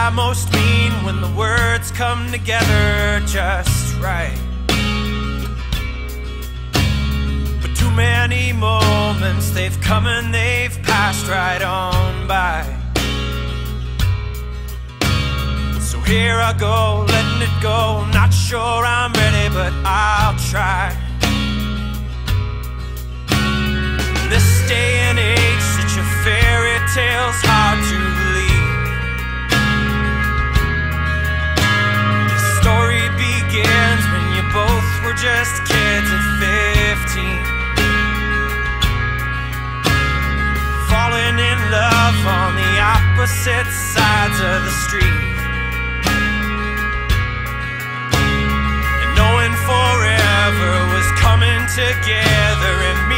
I most mean when the words come together just right. But too many moments, they've come and they've passed right on by. So here I go, letting it go. Not sure I'm ready, but I'll try. In this day and age, such a fairy tale's hard to believe. The story begins when you both were just kids at 15, falling in love on the opposite sides of the street, and knowing forever was coming together immediately.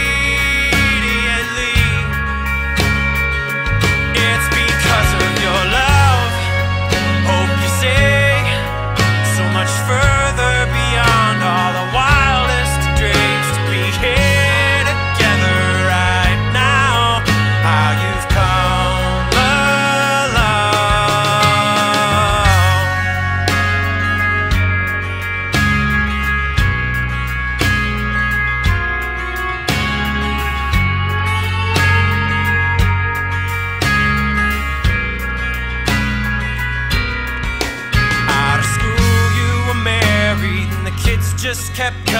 It's because of your love, hope you say, so much further beyond all the wildest dreams, to be here together right now. How you've come just kept